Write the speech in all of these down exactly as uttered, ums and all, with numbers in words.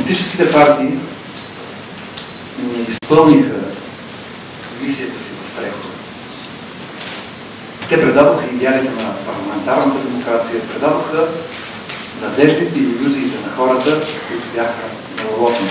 Политическите партии не изпълниха мисията си в прехода. Те предадоха идеалите на парламентарната демокрация, предадоха надеждите и иллюзиите на хората, които бяха на ловно.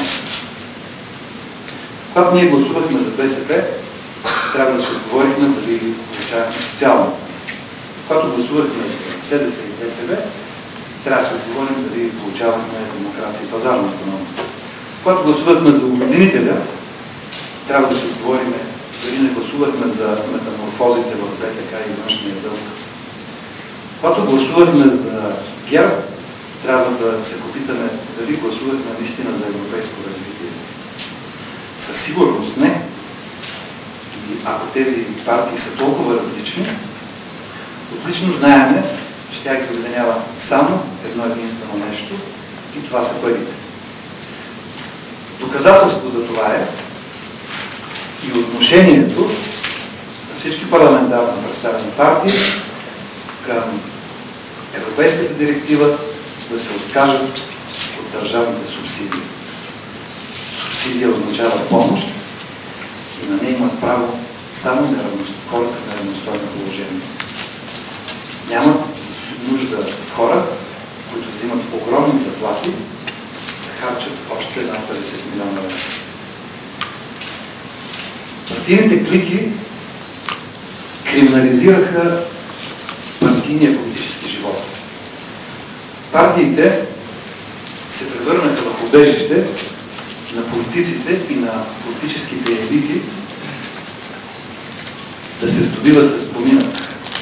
Когато ние гласувахме за БСП, трябва да се отговорихме дали получавахме социално. Когато гласувахме за СДС и ДСБ, трябва да се отговорим дали получавахме демокрация и пазарна икономика. Когато гласувахме за обединителя, трябва да се отговорим дали не гласувахме за метаморфозите в БТК и външния дълг. Когато гласувахме за ГЕРБ, трябва да се попитаме дали гласувахме наистина за европейско развитие. Със сигурност не. И ако тези партии са толкова различни, отлично знаем, че тя ги обединява само едно единствено нещо и това са парите. Доказателство за това е и отношението на всички парламентарно представени партии към Европейската директива да се откажат от държавните субсидии. Субсидия означава помощ и на нея имат право само хората в неравностойно положение. Няма нужда хора, които взимат огромни заплати, да харчат още над петдесет милиона лева. Партийните клики криминализираха партийния политически живот. Партиите се превърнаха в убежище на политиците и на политическите елити да се здобиват с поминък.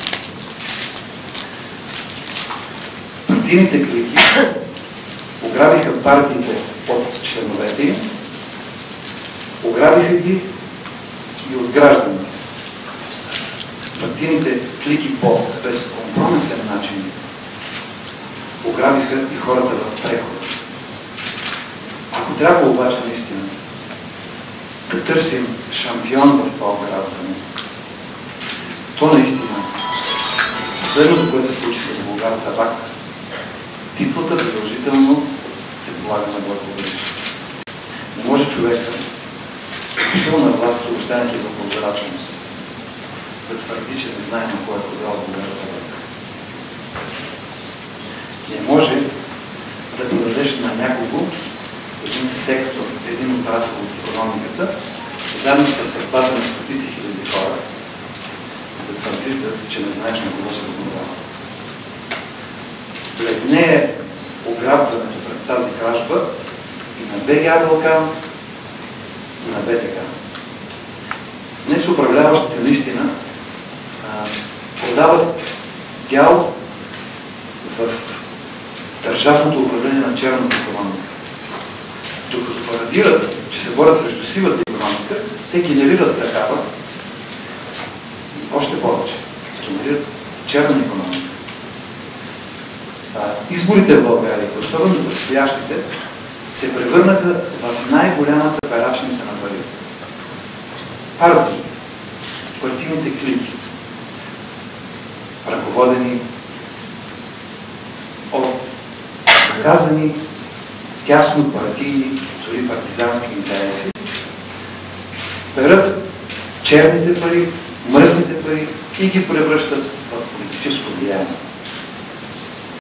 Партийните клики ограбиха партиите от членовете им, ограбиха ги и от гражданите. Партийните клики по безкомпромисен начин ограбиха и хората в прехода. Ако трябва обаче наистина да търсим шампион в това ограбване, то наистина с последното, което се случи с Булгартабак, титлата задължително се полага на благополучие. Не може човека, дошъл на власт с обещанието за прозрачност, да твърди, че не знае на кой е продал Булгартабак. Не може да продадеш на някого един сектор, един отрасъл от икономиката, заедно с съдбата на стотици хиляди хора, да твърдиш, че не знаеш на кого се продава. Пред не е ограбването пред тази кражба и на БГА Балкан, и на БТК. Днес управляващите наистина а, продават дял в държавното управление на черната икономика. Докато парадират, че се борят срещу сивата икономика, те генерират такава и още повече. Генерират черна икономика. Изборите в България, особено предстоящите, се превърнаха в най-голямата перачница на пари. Партии, партийните клики, ръководени от доказани тясно партийни, дори партизански интереси, берат черните пари, мръсните пари и ги превръщат в политическо влияние.